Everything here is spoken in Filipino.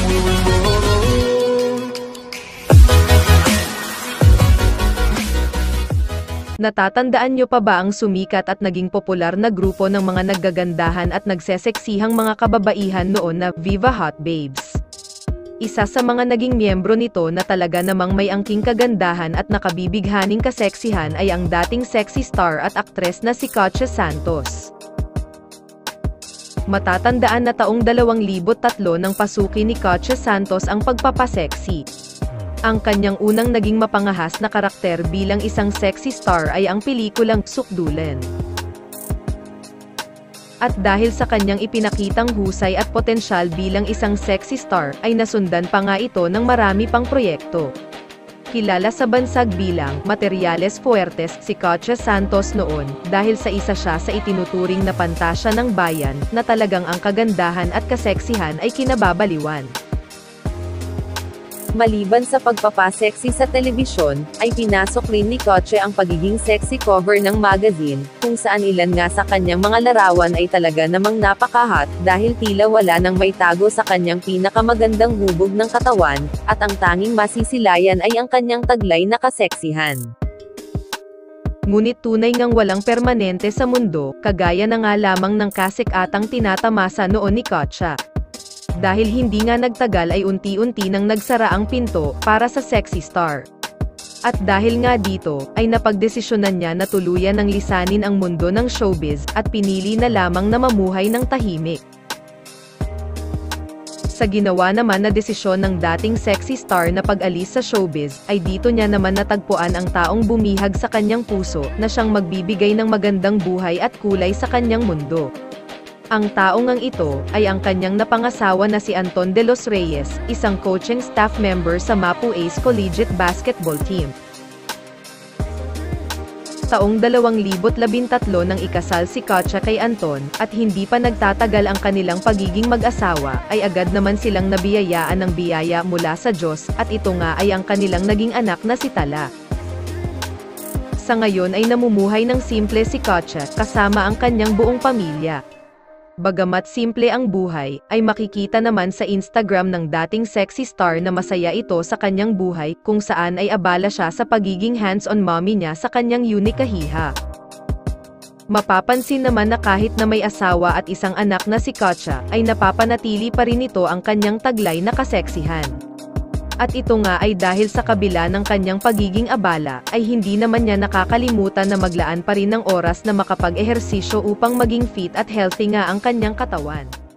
Natatandaan nyo pa ba ang sumikat at naging popular na grupo ng mga naggagandahan at nagseseksihang mga kababaihan noon na Viva Hot Babes? Isa sa mga naging miyembro nito na talaga namang may angking kagandahan at nakabibighaning kaseksihan ay ang dating sexy star at aktres na si Katya Santos. Matatandaan na taong 2003 nang pasukin ni Katya Santos ang pagpapaseksi. Ang kanyang unang naging mapangahas na karakter bilang isang sexy star ay ang pelikulang Sukdulan. At dahil sa kanyang ipinakitang husay at potensyal bilang isang sexy star, ay nasundan pa nga ito ng marami pang proyekto. Kilala sa bansag bilang Materyales Fuertes si Katya Santos noon, dahil sa isa siya sa itinuturing na pantasya ng bayan, na talagang ang kagandahan at kaseksihan ay kinababaliwan. Maliban sa pagpapaseksi sa telebisyon, ay pinasok rin ni Katya ang pagiging sexy cover ng magazine, kung saan ilan nga sa kanyang mga larawan ay talaga namang napaka-hot, dahil tila wala nang may tago sa kanyang pinakamagandang hubog ng katawan, at ang tanging masisilayan ay ang kanyang taglay na kaseksihan. Ngunit tunay ngang walang permanente sa mundo, kagaya na nga lamang ng kasikatang tinatamasa noon ni Katya. Dahil hindi nga nagtagal ay unti-unti nang nagsara ang pinto para sa sexy star. At dahil nga dito, ay napagdesisyonan niya na tuluyan ng lisanin ang mundo ng showbiz, at pinili na lamang na mamuhay ng tahimik. Sa ginawa naman na desisyon ng dating sexy star na pag-alis sa showbiz, ay dito niya naman natagpuan ang taong bumihag sa kanyang puso, na siyang magbibigay ng magandang buhay at kulay sa kanyang mundo. Ang taong ngang ito, ay ang kanyang napangasawa na si Anton de los Reyes, isang coaching staff member sa Mapu Ace Collegiate Basketball Team. Taong 2013 nang ikasal si Katya kay Anton, at hindi pa nagtatagal ang kanilang pagiging mag-asawa, ay agad naman silang nabiyayaan ng biyaya mula sa Diyos, at ito nga ay ang kanilang naging anak na si Tala. Sa ngayon ay namumuhay ng simple si Katya, kasama ang kanyang buong pamilya. Bagamat simple ang buhay, ay makikita naman sa Instagram ng dating sexy star na masaya ito sa kanyang buhay, kung saan ay abala siya sa pagiging hands-on mommy niya sa kanyang unique kahiha. Mapapansin naman na kahit na may asawa at isang anak na si Katya, ay napapanatili pa rin ito ang kanyang taglay na kaseksihan. At ito nga ay dahil sa kabila ng kanyang pagiging abala, ay hindi naman niya nakakalimutan na maglaan pa rin ng oras na makapag-ehersisyo upang maging fit at healthy nga ang kanyang katawan.